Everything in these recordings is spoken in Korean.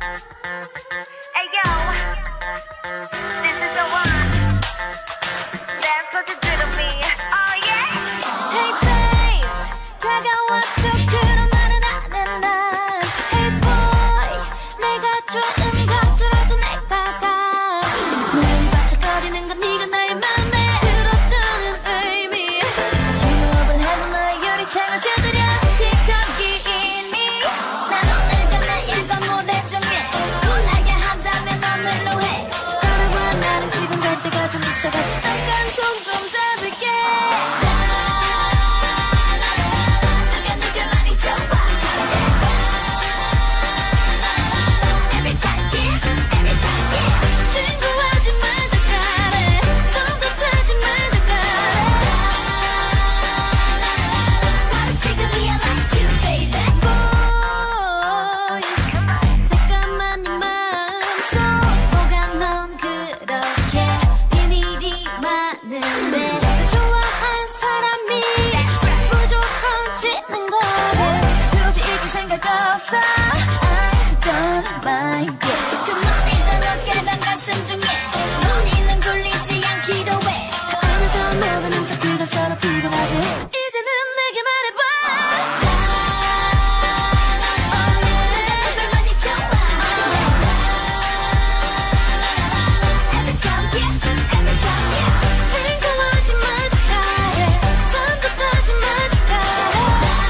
Ayo, this is the one. Dance what you do to me. Oh yeah. Hey babe, 다가와줘 그런 말은 안 해 난. Hey boy, 내가 좋은 것들어도 내다가 분명히 반짝거리는 건 네가 나의 맘에 들었다는 의미. 심호흡을 하고 너의 유리창을 두드려 시커기인 me. 난 오늘도 내일 건 모레 중에 골라야 한다면 오늘로 해. 따라와 나는 지금 갈 때가 좀 있어가지고 잠깐 손 좀 잡을게. 네가 느껴 많이 좋아. Every time, yeah, every time, yeah. 친구하지 말자 가래. 손도 타지 말자 가래. 바로 지금이야 like you baby. Boy, 새까만 네 마음속 뭐가 넌 그렇게 비밀이 많은데 좋아한 사람이 무조건 짓는 거래. 굳이 이길 생각 없어. I don't mind it. 그 머리가 어깨랑 가슴 중에 머리는 굴리지 않기로 해. 다 알면서 모르는 척들어 서로 피곤하지. 이제는 내게 말해봐. Oh yeah, 널 많이 좋아. Every time, yeah, every time, yeah. 친구하지 말자 가래. 손도 타지 말자 가래.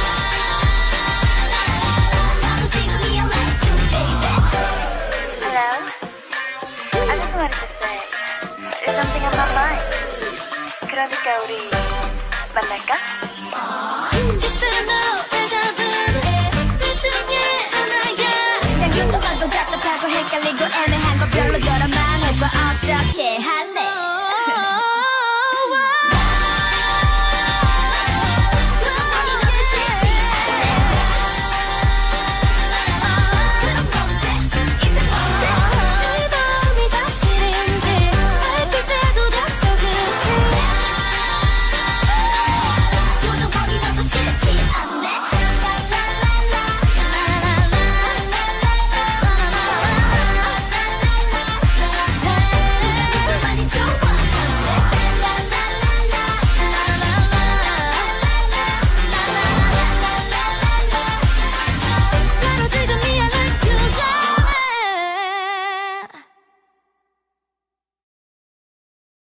나도 지금이야 like you baby. Hello. I just wanted to say there's something on my mind. 그러니까 우리 만날까? Yes or no, 대답은 둘 중에 하나야. 그냥 유도하고 답답하고 헷갈리고